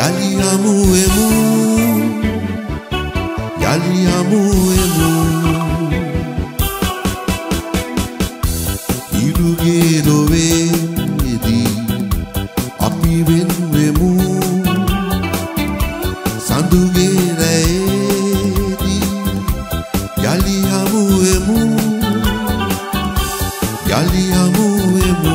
යලි හමුවෙමු යලි හමුවෙමු ඉරුගේ ලොවේදී අපි වෙන්වෙමු සඳුගේ රැයේදී යලි හමුවෙමු යලි හමුවෙමු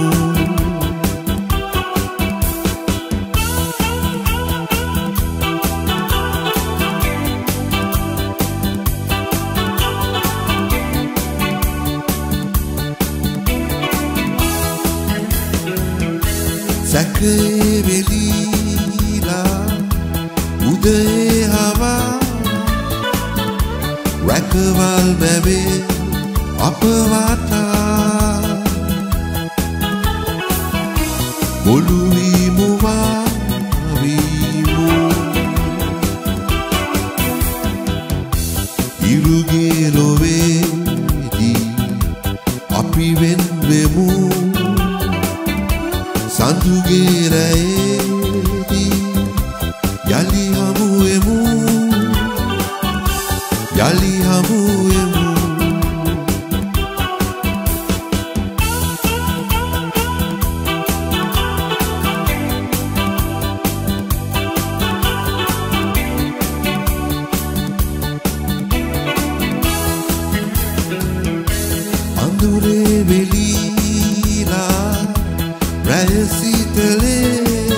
සැකේ වෙලීලා උදේ හවා රැකවල් බැවේ අප වටා මුළු වීමු වීමු ඉරුගේ ලොවේදී අපි වෙන්වෙමු සඳුගේ රැයේදී යලි හමුවෙමු යලි හමුවෙමු අඳුරේ වෙලීලා රැය සීතලේ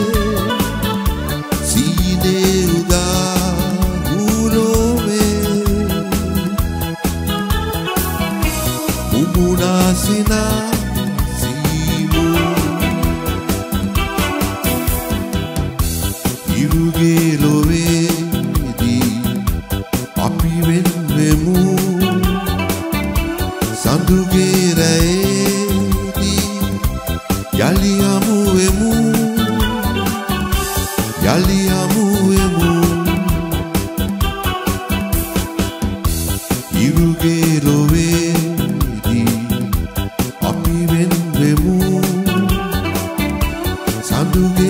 සීනේ උදා ගුලෝවේ මුමුණා සිනා සීමු ඉරුගේ ලොවේදී අපි වෙන්වෙමු සඳුගේ රැයේදී යලි හමුවෙමු යලි හමුවෙමු ඉරුගේ ලොවේදී අපි වෙන්වෙමු සඳුගේ